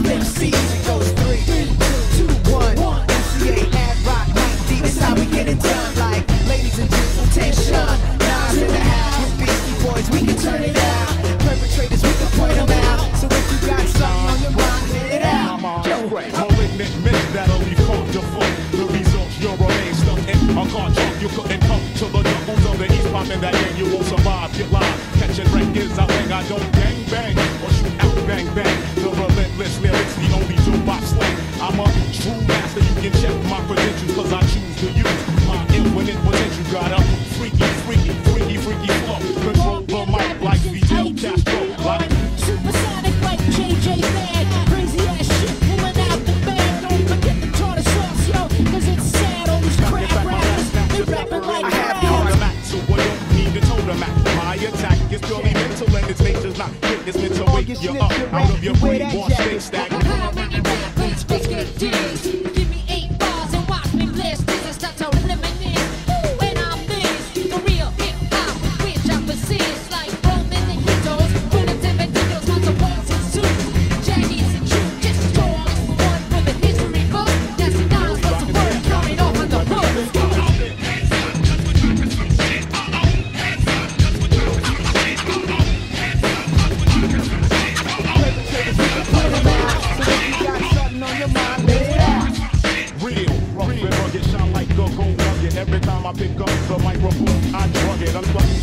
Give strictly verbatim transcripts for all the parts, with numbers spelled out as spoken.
M Cs. It goes three, two, one. M C A at Rock Mike D. That's how we get it done. Like, ladies and gentlemen, attention. Nas in the house with Beastie Boys, we can turn it out. Perpetrators, we can point them out. So if you got something on your mind, hit it out. Malignant myths that'll be fought to fuck. The results, you'll remain stuck in a car trunk. You couldn't come to the jungles of the East. Popping that game, you won't survive. Get live, catching wreck is I think I don't gang bang or shoot out bang bang. The relentless lyrics, the only jukebox slang. I'm a true master. You can check my credentials, cause I choose to use my infinite potential. Got a freaky, freaky, freaky, freaky flow. Control the mic like Fidel Castro. Like supersonic like J J Bad. Crazy ass shit pulling out the bag. Don't forget the tartar sauce, yo, cause it's sad. All these crap rappers, they rapping like I have crap. the Mac, so I don't need to totem Mac. My attack is purely mental and its nature's not quick. It's meant to wake you up out of your brainwash state stagnant. How many rappers bitch get dizz? Give me eight bars and watch me blitz. This is not to eliminate. When I'm this, the real hip hop, which I persist like Roman and Hitos. Primitive and Dinos, lots of ones and twos. Jackies and Jews, just strong. One for the history book. That's the Nas, but the word counted off on the book. Every time I pick up the microphone, I drug it. Unplug it.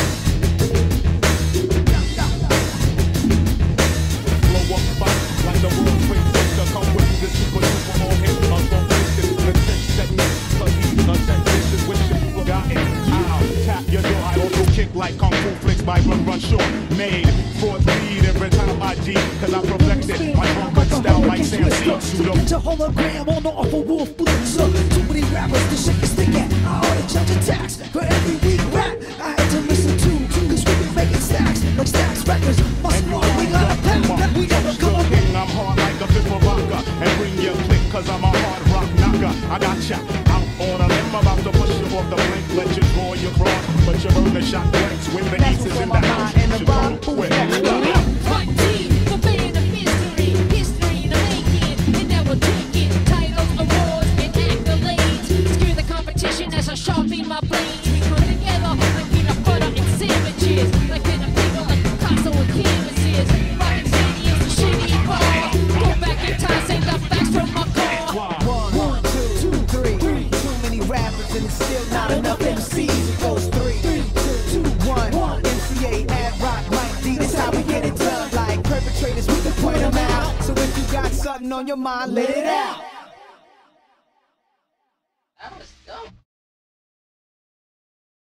Blow up spots like the World Trade Center. Come with the super super all hit. I'm gonna face this. The tech technique. Cause he's a technician with shit forgotten. I'll tap your door. I also kick like Kung Fu flicks by Run Run Short. Made fourth lead every time I G. Cause I perfected my drunken style like Sam C. Pseudo. Get your hologram on the awful wolf blitzer. Too many rappers to shake a stick at. I ought to charge a tax for every week rap I had to listen to. Cause we be making stacks like Stacks Records. Must know we got a pack that we never gonna get. I'm hard like a fifth of vodka. And bring your click cause I'm a hard rock knocker. I got ya out on a limb about to push you off the blink. Let you draw your cross, but you burn the shot blanks. When the east is in the house, you should go with it. One team, the band of mystery, history to make it, and never take it. Titles, awards, and accolades. Screw the competition as I sharpen my blades. We come together like peanut butter and sandwiches, like in a people like Picasso and canvases. Rockin' stadiums and shitty bars. Go back in time, save the facts from my car. One, two, three. Too many rappers and it's still not enough M Cs. It goes three, two, one. M C A at Rock Mike D. That's how we get it done. Like perpetrators, we can point them out. So if you got something on your mind, let it out.